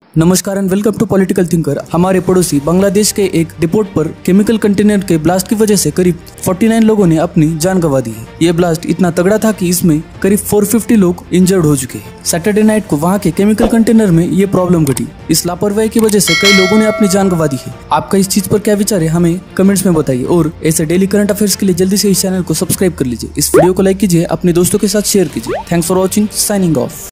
नमस्कार and welcome to political thinker. हमारे पड़ोसी बांग्लादेश के एक डिपोट पर केमिकल कंटेनर के ब्लास्ट की वजह से करीब 49 लोगों ने अपनी जान गंवा दी है। ये ब्लास्ट इतना तगड़ा था कि इसमें करीब 450 लोग इंजर्ड हो चुके हैं। सैटरडे नाइट को वहाँ के केमिकल कंटेनर में ये प्रॉब्लम घटी। इस लापरवाही की वजह से कई लोगों ने अपनी जान गंवा दी है। आपका इस चीज पर क्या विचार है हमें कमेंट्स में बताइए और ऐसे डेली करंट अफेयर्स के लिए जल्दी से इस चैनल को सब्सक्राइब कर लीजिए। इस वीडियो को लाइक कीजिए, अपने दोस्तों के साथ शेयर कीजिए। Thanks for watching, signing of.